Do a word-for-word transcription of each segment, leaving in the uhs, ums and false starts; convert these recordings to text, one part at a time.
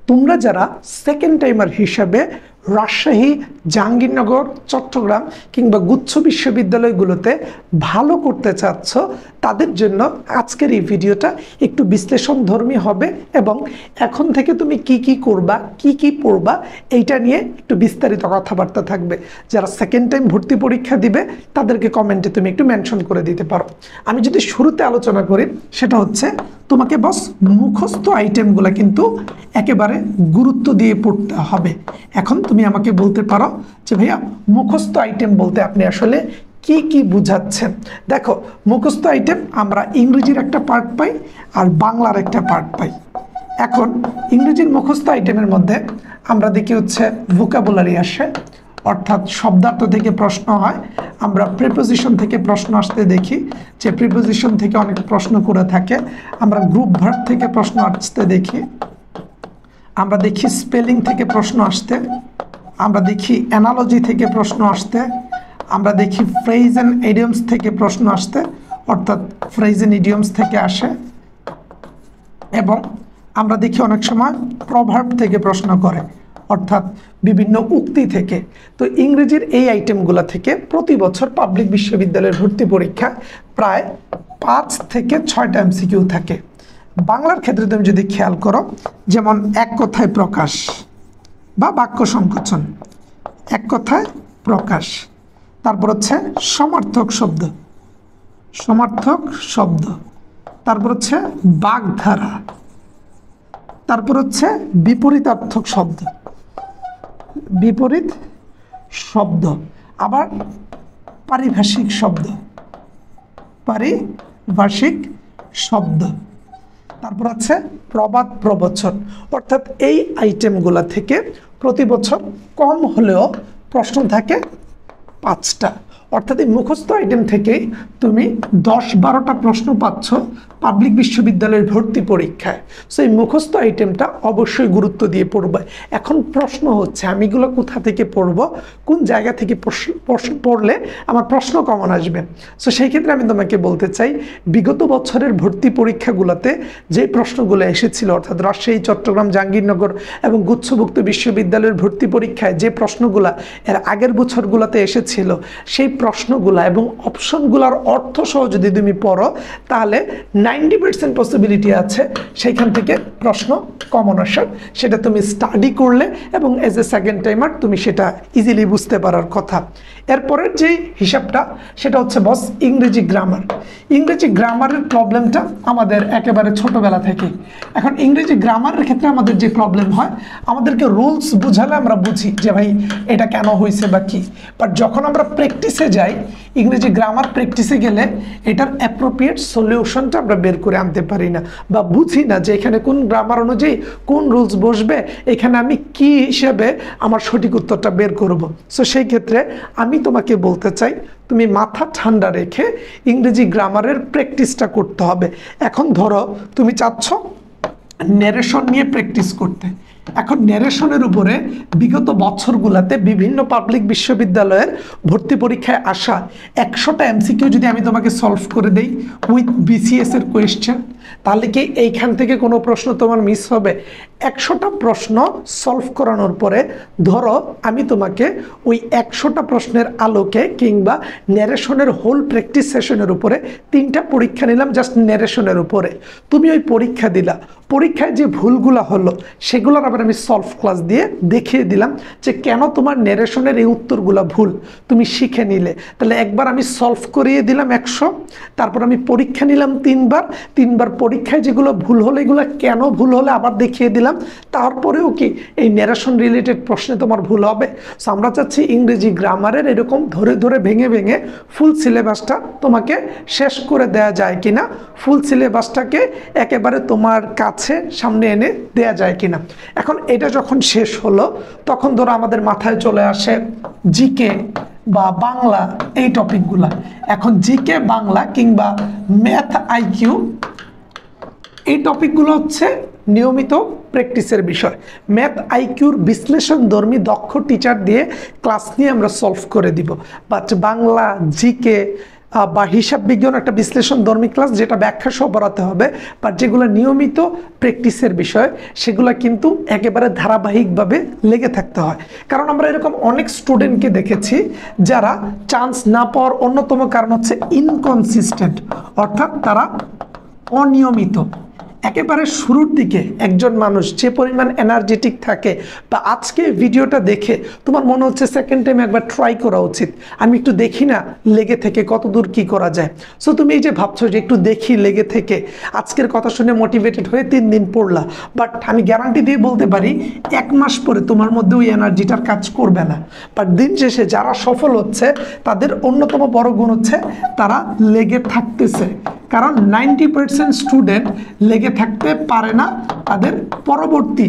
তোমরা যারা second timer হিসাবে রাজশাহী, জাহাঙ্গীরনগর, চট্টগ্রাম কিংবা গুচ্ছ বিশ্ববিদ্যালয়গুলোতে ভালো করতে চাচ্ছ, তাদের জন্য আজকের এই ভিডিওটা একটু বিশ্লেষণধর্মী হবে এবং এখন থেকে তুমি কি কি করবা, কি কি পড়বা, এইটা নিয়ে একটু বিস্তারিত কথাবার্তা থাকবে। যারা সেকেন্ড টাইম ভর্তি পরীক্ষা দিবে তাদেরকে কমেন্টে তুমি একটু মেনশন করে দিতে পারো। আমি যদি শুরুতে আলোচনা করি, সেটা হচ্ছে তোমাকে বস মুখস্থ আইটেমগুলো কিন্তু একেবারে গুরুত্ব দিয়ে পড়তে হবে। এখন তুমি আমাকে বলতে পারো যে ভাইয়া মুখস্থ আইটেম বলতে আপনি আসলে কি কি বুঝাচ্ছেন। দেখো, মুখস্থ আইটেম আমরা ইংরেজির একটা পার্ট পাই আর বাংলার একটা পার্ট পাই। এখন ইংরেজির মুখস্থ আইটেমের মধ্যে আমরা দেখি হচ্ছে ভোকাবুলারি আসে, অর্থাৎ শব্দার্থ থেকে প্রশ্ন হয়। আমরা প্রিপোজিশন থেকে প্রশ্ন আসতে দেখি, যে প্রিপোজিশন থেকে অনেক প্রশ্ন করে থাকে। আমরা গ্রুপ ভার্ব থেকে প্রশ্ন আসতে দেখি। আমরা দেখি স্পেলিং থেকে প্রশ্ন আসতে। আমরা দেখি অ্যানালজি থেকে প্রশ্ন আসতে। আমরা দেখি ফ্রেজ অ্যান্ড ইডিয়মস থেকে প্রশ্ন আসতে, অর্থাৎ ফ্রেজ অ্যান্ড ইডিয়মস থেকে আসে। এবং আমরা দেখি অনেক সময় প্রভার্ব থেকে প্রশ্ন করে, অর্থাৎ বিভিন্ন উক্তি থেকে। তো ইংরেজির এই আইটেমগুলো থেকে প্রতি বছর পাবলিক বিশ্ববিদ্যালয়ের ভর্তি পরীক্ষা প্রায় পাঁচ থেকে ছয়টা এমসিকিউ থাকে। বাংলার ক্ষেত্রে তুমি যদি খেয়াল করো, যেমন এক কথায় প্রকাশ বা বাক্য সংকোচন, এক কথায় প্রকাশ। তারপর হচ্ছে সমার্থক শব্দ, সমার্থক শব্দ। তারপর হচ্ছে বাগধারা। তারপর হচ্ছে বিপরীতার্থক শব্দ, বিপরীত শব্দ। আবার পারিভাষিক শব্দ, পারিভাষিক শব্দ। তারপর আছে প্রবাদ প্রবচন। অর্থাৎ এই আইটেমগুলো থেকে প্রতি বছর কম হলেও প্রশ্ন থাকে পাঁচটা। অর্থাৎ এই মুখস্থ আইটেম থেকে তুমি দশ বারোটা প্রশ্ন পাচ্ছ পাবলিক বিশ্ববিদ্যালয়ের ভর্তি পরীক্ষায়। সো এই মুখস্থ আইটেমটা অবশ্যই গুরুত্ব দিয়ে পড়বে। এখন প্রশ্ন হচ্ছে আমি এগুলো কোথা থেকে পড়ব, কোন জায়গা থেকে প্রশ্ন পড়লে আমার প্রশ্ন কমন আসবে। সো সেই ক্ষেত্রে আমি তোমাকে বলতে চাই, বিগত বছরের ভর্তি পরীক্ষাগুলোতে যে প্রশ্নগুলো এসেছিল, অর্থাৎ রাজশাহী, চট্টগ্রাম, জাহাঙ্গীরনগর এবং গুচ্ছভুক্ত বিশ্ববিদ্যালয়ের ভর্তি পরীক্ষায় যে প্রশ্নগুলো এর আগের বছরগুলোতে এসেছিল, সেই প্রশ্নগুলা এবং অপশনগুলোর অর্থ সহ যদি তুমি পড়ো, তাহলে নাইনটি পার্সেন্ট পসিবিলিটি আছে সেইখান থেকে প্রশ্ন কমন আসার। সেটা তুমি স্টাডি করলে এবং এজ এ সেকেন্ড টাইমার তুমি সেটা ইজিলি বুঝতে পারার কথা। এরপরের যে হিসাবটা সেটা হচ্ছে বস ইংরেজি গ্রামার। ইংরেজি গ্রামারের প্রবলেমটা আমাদের একেবারে ছোটবেলা থেকে। এখন ইংরেজি গ্রামারের ক্ষেত্রে আমাদের যে প্রবলেম হয়, আমাদেরকে রুলস বুঝালে আমরা বুঝি যে ভাই এটা কেন হয়েছে বা কি, বাট যখন আমরা প্র্যাকটিসে যাই, ইংরেজি গ্রামার প্র্যাকটিসে গেলে এটার অ্যাপ্রোপ্রিয়েট সলিউশনটা আমরা বের করে আনতে পারি না বা বুঝি না যে এখানে কোন গ্রামার অনুযায়ী কোন রুলস বসবে, এখানে আমি কি হিসেবে আমার সঠিক উত্তরটা বের করব। সো সেই ক্ষেত্রে আমি তোমাকে বলতে চাই, তুমি মাথা ঠান্ডা রেখে ইংরেজি গ্রামারের প্র্যাকটিসটা করতে হবে। এখন ধরো তুমি চাচ্ছ ন্যারেশন নিয়ে প্র্যাকটিস করতে। এখন ন্যারেশনের উপরে বিগত বছরগুলোতে বিভিন্ন পাবলিক বিশ্ববিদ্যালয়ের ভর্তি পরীক্ষায় আসা একশোটা এমসিকিউ যদি আমি তোমাকে সলভ করে দেই উইথ বিসিএস এর কোয়েশ্চেন, তাহলে কি এইখান থেকে কোনো প্রশ্ন তোমার মিস হবে? একশোটা প্রশ্ন সলভ করানোর পরে ধরো আমি তোমাকে ওই একশোটা প্রশ্নের আলোকে কিংবা ন্যারেশনের হোল প্র্যাকটিস সেশনের উপরে তিনটা পরীক্ষা নিলাম জাস্ট ন্যারেশনের উপরে। তুমি ওই পরীক্ষা দিলা, পরীক্ষায় যে ভুলগুলো হলো সেগুলোর আবার আমি সলভ ক্লাস দিয়ে দেখিয়ে দিলাম যে কেন তোমার ন্যারেশনের এই উত্তরগুলো ভুল, তুমি শিখে নিলে। তাহলে একবার আমি সলভ করিয়ে দিলাম একশো, তারপর আমি পরীক্ষা নিলাম তিনবার, তিনবার পরীক্ষায় যেগুলো ভুল হলো এগুলো কেন ভুল হলে আবার দেখিয়ে দিলাম, তারপরেও কি এই ন্যারেশন রিলেটেড প্রশ্নে তোমার ভুল হবে। সো আমরা চাচ্ছি ইংরেজি গ্রামারের এরকম ধরে ধরে ভেঙে ভেঙে ফুল সিলেবাসটা তোমাকে শেষ করে দেয়া যায় কিনা, ফুল সিলেবাসটাকে একেবারে তোমার কাছে সামনে এনে দেয়া যায় কিনা। এখন এটা যখন শেষ হলো তখন ধরো আমাদের মাথায় চলে আসে জিকে বা বাংলা, এই টপিকগুলা। এখন জিকে, বাংলা কিংবা ম্যাথ, আইকিউ, এই টপিকগুলো হচ্ছে নিয়মিত প্র্যাকটিসের বিষয়। ম্যাথ আইকিউর বিশ্লেষণধর্মী দক্ষ টিচার দিয়ে ক্লাস নিয়ে আমরা সলভ করে দিব, বাট বাংলা, জিকে, বা হিসাব বিজ্ঞান একটা বিশ্লেষণ ধর্মী ক্লাস, যেটা ব্যাখ্যা সহ পড়াতে হবে, বাট যেগুলো নিয়মিত প্র্যাকটিসের বিষয় সেগুলো কিন্তু একেবারে ধারাবাহিকভাবে লেগে থাকতে হয়। কারণ আমরা এরকম অনেক স্টুডেন্টকে দেখেছি যারা চান্স না পাওয়ার অন্যতম কারণ হচ্ছে ইনকনসিস্টেন্ট, অর্থাৎ তারা অনিয়মিত। একেবারে শুরুর দিকে একজন মানুষ যে পরিমাণ এনার্জেটিক থাকে, বা আজকে ভিডিওটা দেখে তোমার মনে হচ্ছে সেকেন্ড টাইম একবার ট্রাই করা উচিত, আমি একটু দেখি না লেগে থেকে কত দূর কী করা যায়। সো তুমি এই যে ভাবছো যে একটু দেখি লেগে থেকে, আজকের কথা শুনে মোটিভেটেড হয়ে তিন দিন পড়লা, বাট আমি গ্যারান্টি দিয়ে বলতে পারি এক মাস পরে তোমার মধ্যে ওই এনার্জিটার কাজ করবে না। বাট দিন শেষে যারা সফল হচ্ছে তাদের অন্যতম বড় গুণ হচ্ছে তারা লেগে থাকতেছে। কারণ নাইনটি পার্সেন্ট স্টুডেন্ট লেগে থাকতে পারে না তাদের পরবর্তী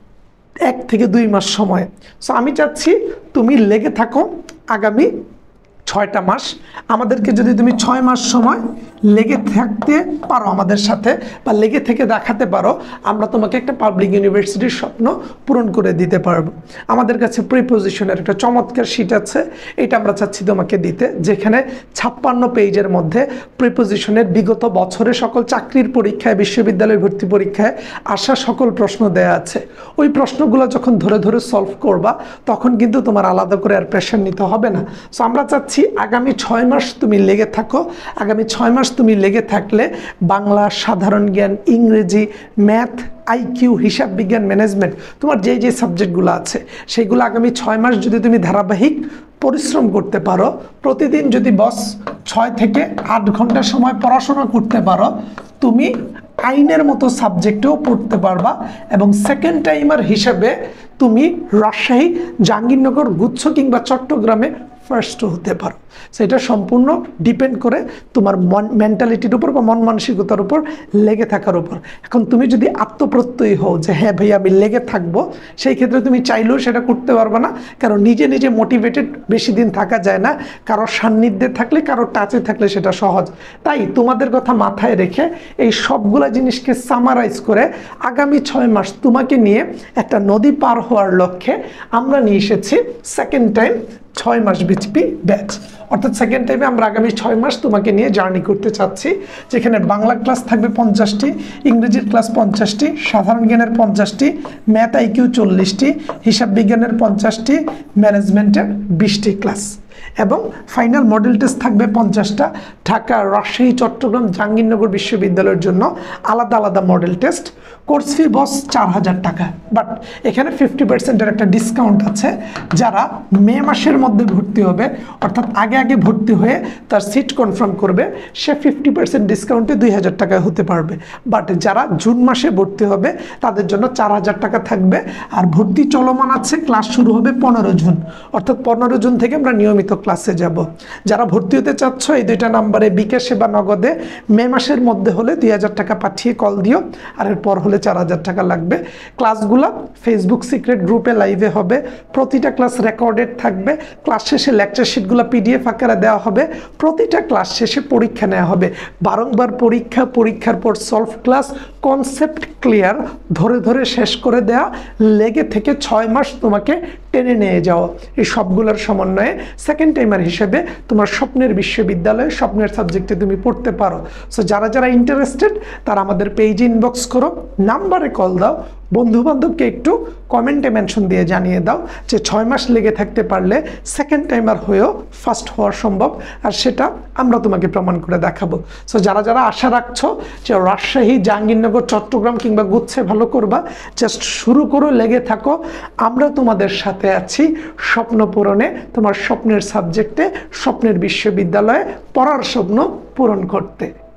এক থেকে দুই মাস সময়। সো আমি চাচ্ছি তুমি লেগে থাকো আগামী ছয়টা মাস। আমাদেরকে যদি তুমি ছয় মাস সময় লেগে থাকতে পারো আমাদের সাথে, বা লেগে থেকে দেখাতে পারো, আমরা তোমাকে একটা পাবলিক ইউনিভার্সিটির স্বপ্ন পূরণ করে দিতে পারবো। আমাদের কাছে প্রিপোজিশনের একটা চমৎকার শিট আছে, এটা আমরা চাচ্ছি তোমাকে দিতে, যেখানে ছাপ্পান্ন পেজের মধ্যে প্রিপোজিশনের বিগত বছরে সকল চাকরির পরীক্ষায়, বিশ্ববিদ্যালয় ভর্তি পরীক্ষায় আসা সকল প্রশ্ন দেয়া আছে। ওই প্রশ্নগুলো যখন ধরে ধরে সলভ করবা তখন কিন্তু তোমার আলাদা করে আর প্রেশার নিতে হবে না। সো আমরা চাচ্ছি আগামী ছয় মাস তুমি লেগে থাকো। আগামী ছয় মাস তুমি লেগে থাকলে বাংলা, সাধারণ জ্ঞান, ইংরেজি, ম্যাথ, আইকিউ, হিসাব বিজ্ঞান, ম্যানেজমেন্ট, তোমার যে যে সাবজেক্টগুলো আছে সেইগুলো আগামী ছয় মাস যদি তুমি ধারাবাহিক পরিশ্রম করতে পারো, প্রতিদিন যদি বস ছয় থেকে আট ঘন্টা সময় পড়াশোনা করতে পারো, তুমি আইনের মতো সাবজেক্টেও পড়তে পারবা, এবং সেকেন্ড টাইমার হিসেবে তুমি রাজশাহী, জাহাঙ্গীরনগর, গুচ্ছ কিংবা চট্টগ্রামে ফার্স্ট হতে পারো। সেটা সম্পূর্ণ ডিপেন্ড করে তোমার মন মেন্টালিটির উপর বা মন মানসিকতার উপর লেগে থাকার উপর। এখন তুমি যদি আত্মপ্রত্যয়ী হও যে হ্যাঁ ভাই আমি লেগে থাকবো, সেই ক্ষেত্রে তুমি চাইলেও সেটা করতে পারবে না, কারণ নিজে নিজে মোটিভেটেড বেশি দিন থাকা যায় না। কারো সান্নিধ্যে থাকলে, কারো টাচে থাকলে সেটা সহজ। তাই তোমাদের কথা মাথায় রেখে এই সবগুলা জিনিসকে সামারাইজ করে আগামী ছয় মাস তোমাকে নিয়ে একটা নদী পার হওয়ার লক্ষ্যে আমরা নিয়ে এসেছি সেকেন্ড টাইম ছয় মাস বিচপি ব্যাচ। অর্থাৎ সেকেন্ড টাইমে আমরা আগামী ছয় মাস তোমাকে নিয়ে জার্নি করতে চাচ্ছি, যেখানে বাংলা ক্লাস থাকবে পঞ্চাশটি, ইংরেজির ক্লাস পঞ্চাশটি, সাধারণ জ্ঞানের পঞ্চাশটি, ম্যাথ আইকিউ চল্লিশটি, হিসাব বিজ্ঞানের পঞ্চাশটি, ম্যানেজমেন্টের বিশটি ক্লাস, এবং ফাইনাল মডেল টেস্ট থাকবে পঞ্চাশটা। ঢাকা, রাজশাহী, চট্টগ্রাম, জাহাঙ্গীরনগর বিশ্ববিদ্যালয়ের জন্য আলাদা আলাদা মডেল টেস্ট। কোর্স ফি বস চার হাজার টাকা, বাট এখানে ফিফটি পার্সেন্টের একটা ডিসকাউন্ট আছে। যারা মে মাসের মধ্যে ভর্তি হবে, অর্থাৎ আগে আগে ভর্তি হয়ে তার সিট কনফার্ম করবে, সে ফিফটি পার্সেন্ট ডিসকাউন্টে দুই হাজার টাকায় হতে পারবে। বাট যারা জুন মাসে ভর্তি হবে তাদের জন্য চার হাজার টাকা থাকবে। আর ভর্তি চলমান আছে, ক্লাস শুরু হবে পনেরো জুন, অর্থাৎ পনেরো জুন থেকে আমরা নিয়মিত ক্লাসে যাব। যারা ভর্তি হতে চাচ্ছ এই দুইটা নাম্বারে বিকাশে বা নগদে মে মাসের মধ্যে হলে দুই হাজার টাকা পাঠিয়ে কল দিও, আর এরপর হলে চার হাজার টাকা লাগবে। ক্লাসগুলো ফেসবুক সিক্রেট গ্রুপে লাইভে হবে, প্রতিটা ক্লাস রেকর্ডেড থাকবে। ক্লাস শেষে লেকচার শিটগুলো পিডিএফ আকারে দেওয়া হবে, প্রতিটা ক্লাস শেষে পরীক্ষা নেওয়া হবে। বারংবার পরীক্ষা, পরীক্ষার পর সলভ ক্লাস, কনসেপ্ট ক্লিয়ার, ধরে ধরে শেষ করে দেওয়া, লেগে থেকে ছয় মাস তোমাকে টেনে নিয়ে যাওয়া, এই সবগুলোর সমন্বয়ে সেকেন্ড টাইমার হিসেবে তোমার স্বপ্নের বিশ্ববিদ্যালয়ে, স্বপ্নের সাবজেক্টে তুমি পড়তে পারো। সো যারা যারা ইন্টারেস্টেড তারা আমাদের পেজে ইনবক্স করো, নাম্বারে কল দাও, বন্ধু বান্ধবকে একটু কমেন্টে মেনশন দিয়ে জানিয়ে দাও যে ছয় মাস লেগে থাকতে পারলে সেকেন্ড টাইমার হয়েও ফার্স্ট হওয়া সম্ভব, আর সেটা আমরা তোমাকে প্রমাণ করে দেখাবো। সো যারা যারা আশা রাখছো যে রাজশাহী, জাহাঙ্গীরনগর, চট্টগ্রাম কিংবা গুচ্ছে ভালো করবা, জাস্ট শুরু করো, লেগে থাকো। আমরা তোমাদের সাথে আছি স্বপ্ন পূরণে, তোমার স্বপ্নের সাবজেক্টে, স্বপ্নের বিশ্ববিদ্যালয়ে পড়ার স্বপ্ন পূরণ করতে।